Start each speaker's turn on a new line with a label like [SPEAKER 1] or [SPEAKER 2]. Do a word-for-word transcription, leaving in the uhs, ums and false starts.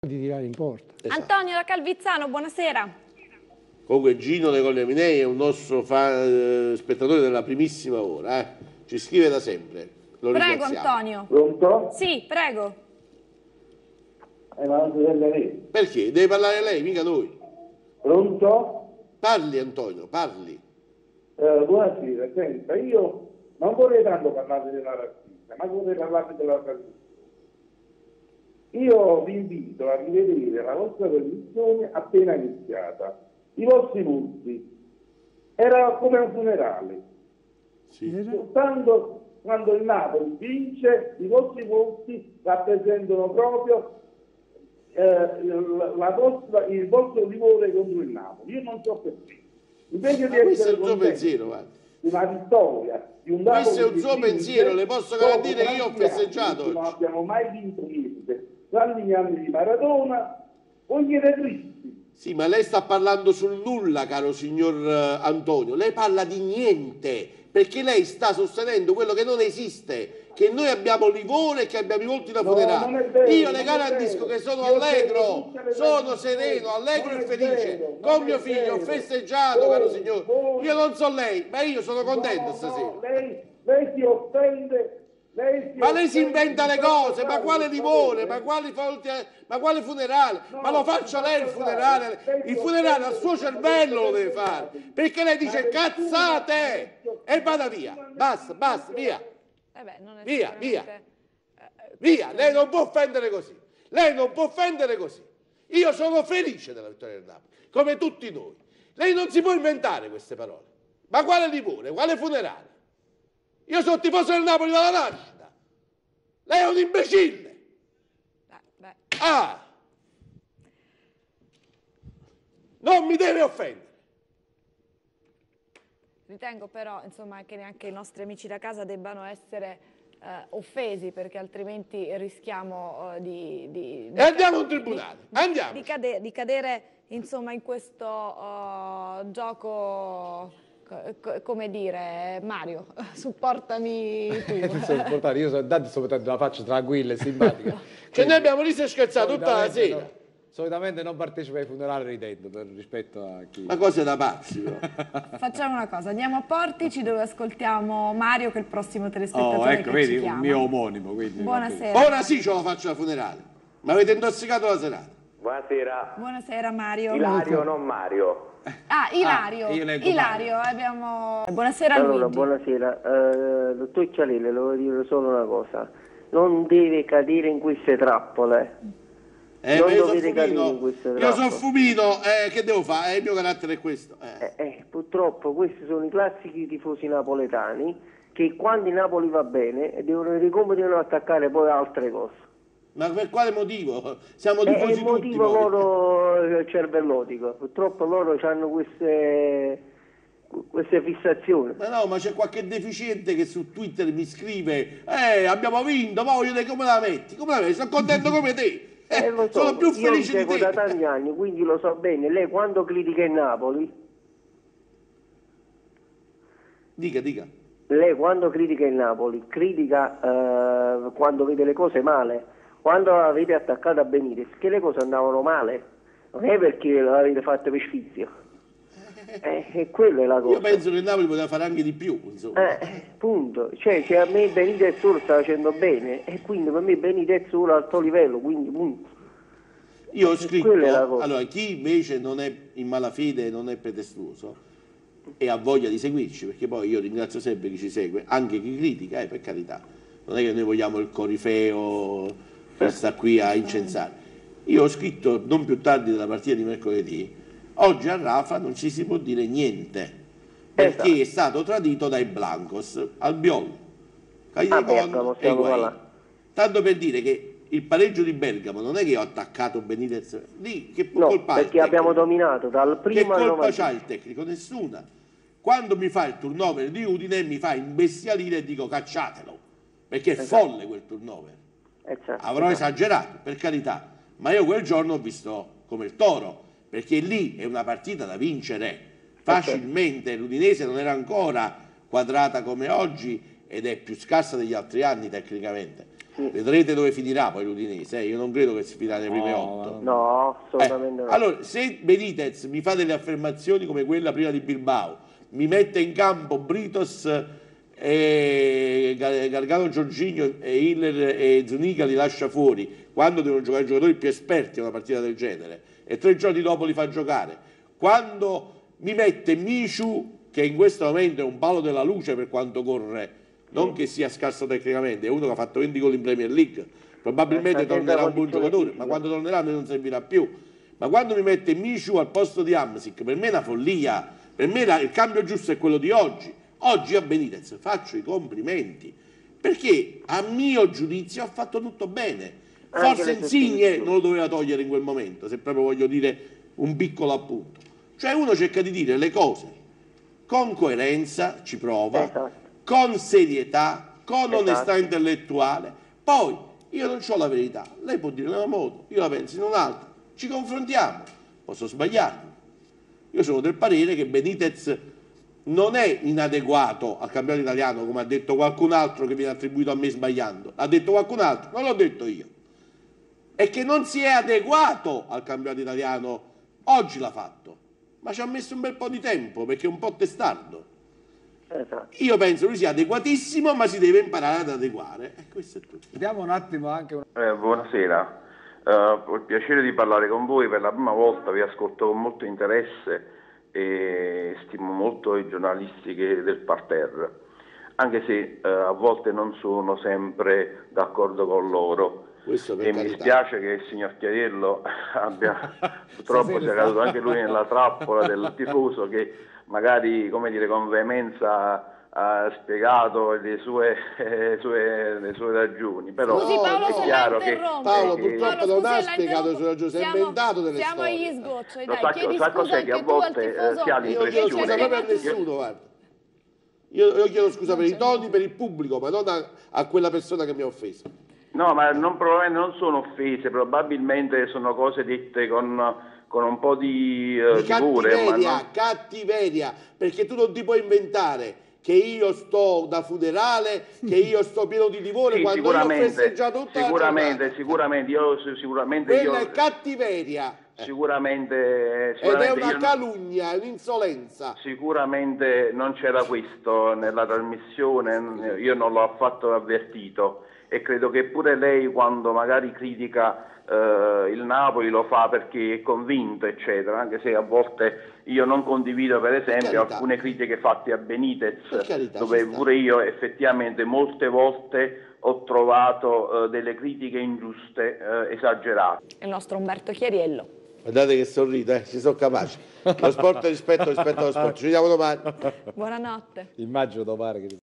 [SPEAKER 1] di tirare in porta.
[SPEAKER 2] Esatto.
[SPEAKER 3] Antonio da Calvizzano, buonasera.
[SPEAKER 2] Comunque Gino De Cogliaminei è un nostro fan, eh, spettatore della primissima ora, eh. Ci scrive da sempre. Lo
[SPEAKER 3] Prego Antonio.
[SPEAKER 4] Pronto?
[SPEAKER 3] Sì, prego.
[SPEAKER 4] È la sorella lei.
[SPEAKER 2] Perché? Deve parlare lei, mica noi.
[SPEAKER 4] Pronto?
[SPEAKER 2] Parli Antonio, parli.
[SPEAKER 4] Eh, buonasera, senta, io non vorrei tanto parlare della razzista, ma vorrei parlare della salute. Io vi invito a rivedere la vostra trasmissione appena iniziata. I vostri volti era come un funerale.
[SPEAKER 2] Sì.
[SPEAKER 4] Soltanto quando il Napoli vince, i vostri volti rappresentano proprio eh, la vostra, il vostro timore contro il Napoli. Io non so perché. Invece
[SPEAKER 2] Ma
[SPEAKER 4] di
[SPEAKER 2] questo è
[SPEAKER 4] essere
[SPEAKER 2] il suo pensiero, guarda.
[SPEAKER 4] di una vittoria, di un Napoli
[SPEAKER 2] Questo è un
[SPEAKER 4] che
[SPEAKER 2] suo
[SPEAKER 4] vince,
[SPEAKER 2] pensiero, le posso garantire che io ho
[SPEAKER 4] dopo tanti
[SPEAKER 2] festeggiato
[SPEAKER 4] anni, non
[SPEAKER 2] oggi.
[SPEAKER 4] abbiamo mai vinto niente. Tranne gli anni di Maradona, voi siete tristi.
[SPEAKER 2] Sì, ma lei sta parlando sul nulla, caro signor eh, Antonio. Lei parla di niente, perché lei sta sostenendo quello che non esiste, che noi abbiamo Livore e che abbiamo i volti da
[SPEAKER 4] No,
[SPEAKER 2] funerale.
[SPEAKER 4] non è vero,
[SPEAKER 2] Io le
[SPEAKER 4] non è
[SPEAKER 2] garantisco
[SPEAKER 4] vero.
[SPEAKER 2] che sono
[SPEAKER 4] Io
[SPEAKER 2] allegro,
[SPEAKER 4] credo tutte le
[SPEAKER 2] sono
[SPEAKER 4] persone.
[SPEAKER 2] sereno, allegro
[SPEAKER 4] Non
[SPEAKER 2] e
[SPEAKER 4] è
[SPEAKER 2] felice.
[SPEAKER 4] vero,
[SPEAKER 2] Con
[SPEAKER 4] non
[SPEAKER 2] mio
[SPEAKER 4] è
[SPEAKER 2] figlio ho
[SPEAKER 4] vero.
[SPEAKER 2] festeggiato,
[SPEAKER 4] Voi,
[SPEAKER 2] caro signore.
[SPEAKER 4] voi-
[SPEAKER 2] Io non so lei, ma io sono contento
[SPEAKER 4] No,
[SPEAKER 2] stasera.
[SPEAKER 4] no, lei, lei si offende. Lei si
[SPEAKER 2] Ma lei si
[SPEAKER 4] offende
[SPEAKER 2] inventa
[SPEAKER 4] di
[SPEAKER 2] le
[SPEAKER 4] far
[SPEAKER 2] cose, ma
[SPEAKER 4] parlare
[SPEAKER 2] quale
[SPEAKER 4] questa
[SPEAKER 2] Livore,
[SPEAKER 4] cosa,
[SPEAKER 2] ma
[SPEAKER 4] eh?
[SPEAKER 2] quali volti, ma quale funerale?
[SPEAKER 4] No,
[SPEAKER 2] Ma lo faccia lei il funerale, il funerale al suo cervello lo deve fare, perché lei dice cazzate e vada via, basta, basta, via,
[SPEAKER 3] Eh beh, non è
[SPEAKER 2] via, via,
[SPEAKER 3] sicuramente-
[SPEAKER 2] via, lei non può offendere così, lei non può offendere così. Io sono felice della vittoria del Napoli, come tutti noi. Lei non si può inventare queste parole, ma quale Livore, quale funerale? Io sono tifoso del Napoli dalla nascita. Lei è un imbecille.
[SPEAKER 3] Beh, beh.
[SPEAKER 2] Ah! Non mi deve offendere.
[SPEAKER 3] Ritengo però insomma, che neanche i nostri amici da casa debbano essere eh, offesi, perché altrimenti rischiamo eh, di, di, di...
[SPEAKER 2] E andiamo in tribunale.
[SPEAKER 3] Di,
[SPEAKER 2] Andiamo.
[SPEAKER 3] di, cade, di cadere insomma, in questo uh, gioco, co come dire, Mario, supportami tu.
[SPEAKER 1] Non so supportare, io sono tanto sto una faccia tranquilla e simpatica.
[SPEAKER 2] Cioè noi abbiamo riso e scherzato tutta la
[SPEAKER 1] Solitamente
[SPEAKER 2] sera.
[SPEAKER 1] no- solitamente non partecipo ai funerali ridendo per rispetto a chi...
[SPEAKER 2] Ma cose da pazzi, però.
[SPEAKER 3] Facciamo una cosa, andiamo a Portici dove ascoltiamo Mario, che è il prossimo telespettatore
[SPEAKER 1] Oh, ecco,
[SPEAKER 3] che
[SPEAKER 1] vedi,
[SPEAKER 3] ci
[SPEAKER 1] un
[SPEAKER 3] chiama.
[SPEAKER 1] mio omonimo, quindi...
[SPEAKER 3] Buonasera.
[SPEAKER 2] Ora sì ce la faccio la funerale. Mi avete intossicato la serata.
[SPEAKER 5] Buonasera.
[SPEAKER 3] Buonasera Mario.
[SPEAKER 5] Ilario, non Mario.
[SPEAKER 3] Ah, Ilario.
[SPEAKER 1] Ah, io leggo
[SPEAKER 3] Ilario, abbiamo... Buonasera
[SPEAKER 6] Allora,
[SPEAKER 3] Luigi.
[SPEAKER 6] buonasera. Eh, dottor Cialele, le voglio dire solo una cosa. Non deve cadere in queste trappole.
[SPEAKER 2] Eh,
[SPEAKER 6] Non
[SPEAKER 2] ma io sono
[SPEAKER 6] dovete cadere in
[SPEAKER 2] fumino,
[SPEAKER 6] queste
[SPEAKER 2] io sono
[SPEAKER 6] trappole.
[SPEAKER 2] fumino, eh, che devo fare? Eh, il mio carattere è questo. Eh.
[SPEAKER 6] Eh, eh, purtroppo questi sono i classici tifosi napoletani che quando il Napoli va bene devono vedere come devono attaccare poi altre cose.
[SPEAKER 2] Ma per quale motivo? Siamo
[SPEAKER 6] È
[SPEAKER 2] tifosi
[SPEAKER 6] il
[SPEAKER 2] tutti
[SPEAKER 6] motivo
[SPEAKER 2] poi.
[SPEAKER 6] loro cervellotico. Purtroppo loro hanno queste, queste fissazioni.
[SPEAKER 2] Ma no, ma c'è qualche deficiente che su Twitter mi scrive eh, abbiamo vinto, ma voglio vedere come la metti. Come la metti? Sono contento come te. Eh,
[SPEAKER 6] Eh, lo so,
[SPEAKER 2] sono più
[SPEAKER 6] io vi
[SPEAKER 2] felice di
[SPEAKER 6] seguo
[SPEAKER 2] te.
[SPEAKER 6] da tanti anni, quindi lo so bene. Lei quando critica il Napoli,
[SPEAKER 2] Dica, dica.
[SPEAKER 6] lei quando critica il Napoli, critica eh, quando vede le cose male. Quando avete attaccato a Benitez, che le cose andavano male, non è perché l'avete fatto per sfizio. Eh, e quello è la cosa.
[SPEAKER 2] Io penso che il Napoli poteva fare anche di più, insomma.
[SPEAKER 6] Eh, punto. Cioè, cioè, a me Benitez ora sta facendo bene e quindi per me Benitez ora è al alto livello, quindi punto.
[SPEAKER 2] Io ho
[SPEAKER 6] Eh,
[SPEAKER 2] scritto,
[SPEAKER 6] quella è la cosa.
[SPEAKER 2] allora, chi invece non è in malafede, non è pretestuoso e ha voglia di seguirci, perché poi io ringrazio sempre chi ci segue, anche chi critica, eh, per carità. Non è che noi vogliamo il corifeo che sta qui a incensare. Io ho scritto non più tardi della partita di mercoledì, oggi a Rafa non ci si può dire niente, perché
[SPEAKER 6] Esatto.
[SPEAKER 2] è stato tradito dai Blancos, Albiol,
[SPEAKER 6] Ah, Bergamo,
[SPEAKER 2] e
[SPEAKER 6] stiamo
[SPEAKER 2] Higuaín.
[SPEAKER 6] parlando.
[SPEAKER 2] Tanto per dire che il pareggio di Bergamo non è che ho attaccato Benitez, lì che
[SPEAKER 6] No,
[SPEAKER 2] colpa ha il
[SPEAKER 6] perché abbiamo
[SPEAKER 2] tecnico?
[SPEAKER 6] dominato dal
[SPEAKER 2] Che
[SPEAKER 6] primo al
[SPEAKER 2] colpa
[SPEAKER 6] novantesimo.
[SPEAKER 2] c'ha il tecnico? Nessuna. Quando mi fa il turnover di Udine mi fa imbestialire e dico cacciatelo, perché è
[SPEAKER 6] Esatto.
[SPEAKER 2] folle quel turnover.
[SPEAKER 6] Eh, certo,
[SPEAKER 2] Avrò
[SPEAKER 6] esatto.
[SPEAKER 2] esagerato, per carità, ma io quel giorno ho visto come il toro, perché lì è una partita da vincere facilmente. L'Udinese non era ancora quadrata come oggi ed è più scarsa degli altri anni tecnicamente.
[SPEAKER 6] Sì.
[SPEAKER 2] Vedrete dove finirà poi l'Udinese, eh? Io non credo che si finirà nei primi
[SPEAKER 1] No,
[SPEAKER 2] otto.
[SPEAKER 6] No,
[SPEAKER 2] Eh,
[SPEAKER 6] assolutamente no.
[SPEAKER 2] allora, se Benitez mi fa delle affermazioni come quella prima di Bilbao, mi mette in campo Britos e Gar- Gargano Giorginio e Hiller e Zuniga li lascia fuori quando devono giocare i giocatori più esperti a una partita del genere e tre giorni dopo li fa giocare, quando mi mette Michu, che in questo momento è un palo della luce per quanto corre, non che sia scarso tecnicamente, è uno che ha fatto venti gol in Premier League, probabilmente
[SPEAKER 6] Eh, sta
[SPEAKER 2] tornerà un buon
[SPEAKER 6] senza
[SPEAKER 2] giocatore,
[SPEAKER 6] condizioni
[SPEAKER 2] ma quando tornerà a noi non servirà più. Ma quando mi mette Michu al posto di Hamsik, per me è una follia, per me la- il cambio giusto è quello di oggi. Oggi a Benitez faccio i complimenti, perché a mio giudizio ha fatto tutto bene.
[SPEAKER 6] Anche
[SPEAKER 2] Forse
[SPEAKER 6] le
[SPEAKER 2] Insigne
[SPEAKER 6] sostituzioni.
[SPEAKER 2] non lo doveva togliere in quel momento, se proprio voglio dire un piccolo appunto. Cioè uno cerca di dire le cose con coerenza, ci prova,
[SPEAKER 6] Esatto.
[SPEAKER 2] con serietà, con
[SPEAKER 6] Esatto.
[SPEAKER 2] onestà intellettuale. Poi io non ho la verità, lei può dire in un modo, io la penso in un altro, ci confrontiamo, posso sbagliarmi. Io sono del parere che Benitez non è inadeguato al campionato italiano, come ha detto qualcun altro che viene attribuito a me sbagliando. L'ha detto qualcun altro, non l'ho detto io. E che non si è adeguato al campionato italiano, oggi l'ha fatto, ma ci ha messo un bel po' di tempo perché è un po' testardo.
[SPEAKER 6] Esatto.
[SPEAKER 2] Io penso lui sia adeguatissimo, ma si deve imparare ad adeguare. E questo è tutto.
[SPEAKER 1] Vediamo un attimo anche una...
[SPEAKER 7] Eh, buonasera, Eh, ho il piacere di parlare con voi per la prima volta, vi ascolto con molto interesse e stimo molto i giornalisti che- del parterre, anche se eh, a volte non sono sempre d'accordo con loro.
[SPEAKER 2] Questo per
[SPEAKER 7] E mi
[SPEAKER 2] carità.
[SPEAKER 7] dispiace che il signor Chiariello abbia purtroppo
[SPEAKER 1] Stasera
[SPEAKER 7] sia
[SPEAKER 1] sta-
[SPEAKER 7] caduto anche lui nella trappola del tifoso che magari, come dire, con veemenza ha spiegato le sue, eh, sue- le sue ragioni, però
[SPEAKER 3] Scusi Paolo
[SPEAKER 7] è
[SPEAKER 3] se la
[SPEAKER 7] chiaro che
[SPEAKER 3] interrompo.
[SPEAKER 2] Paolo,
[SPEAKER 7] che-
[SPEAKER 2] purtroppo
[SPEAKER 3] Paolo,
[SPEAKER 2] non
[SPEAKER 3] scusi,
[SPEAKER 2] ha
[SPEAKER 3] la
[SPEAKER 2] spiegato
[SPEAKER 3] interrompo.
[SPEAKER 2] le sue ragioni, si è
[SPEAKER 3] Siamo-
[SPEAKER 2] inventato delle
[SPEAKER 3] Siamo
[SPEAKER 2] storie.
[SPEAKER 3] agli sgoccioli,
[SPEAKER 7] Lo
[SPEAKER 3] dai,
[SPEAKER 7] sa-
[SPEAKER 3] chiedi
[SPEAKER 7] lo sa
[SPEAKER 3] scusa
[SPEAKER 7] cos'è che
[SPEAKER 3] anche
[SPEAKER 7] a
[SPEAKER 3] tu al
[SPEAKER 7] volte, eh,
[SPEAKER 3] tifoso.
[SPEAKER 7] si ha
[SPEAKER 2] Io non chiedo
[SPEAKER 7] l'impressione
[SPEAKER 2] scusa
[SPEAKER 7] che-
[SPEAKER 2] proprio a nessuno, guarda. Io, io chiedo scusa per i toni, per il pubblico, ma non a, a quella persona che mi ha offeso.
[SPEAKER 7] No, ma non, probabilmente non sono offese, probabilmente sono cose dette con, con un po' di eh,
[SPEAKER 2] Di
[SPEAKER 7] vigore, ma
[SPEAKER 2] cattiveria,
[SPEAKER 7] non-
[SPEAKER 2] cattiveria, perché tu non ti puoi inventare che io sto da funerale, che io sto pieno di livore
[SPEAKER 7] Sì,
[SPEAKER 2] quando io ho
[SPEAKER 7] sicuramente,
[SPEAKER 2] festeggiato tutta
[SPEAKER 7] sicuramente,
[SPEAKER 2] la giornata.
[SPEAKER 7] sicuramente, io sicuramente io,
[SPEAKER 2] Quella è cattiveria. Eh.
[SPEAKER 7] sicuramente,
[SPEAKER 2] Ed è
[SPEAKER 7] sicuramente
[SPEAKER 2] una
[SPEAKER 7] io-
[SPEAKER 2] calunnia, è un'insolenza.
[SPEAKER 7] Sicuramente non c'era questo nella trasmissione, io non l'ho affatto avvertito e credo che pure lei quando magari critica eh, il Napoli lo fa perché è convinto, eccetera, anche se a volte io non condivido per esempio
[SPEAKER 2] carità.
[SPEAKER 7] alcune critiche fatte a Benitez,
[SPEAKER 2] Per carità,
[SPEAKER 7] dove
[SPEAKER 2] ci sta.
[SPEAKER 7] pure io effettivamente molte volte ho trovato eh, delle critiche ingiuste, eh, esagerate.
[SPEAKER 3] Il nostro Umberto Chiariello.
[SPEAKER 2] Guardate che sorrido, eh, ci sono capaci. Lo sport è rispetto rispetto allo sport. Ci vediamo domani.
[SPEAKER 3] Buonanotte.
[SPEAKER 1] Immagino da pare che...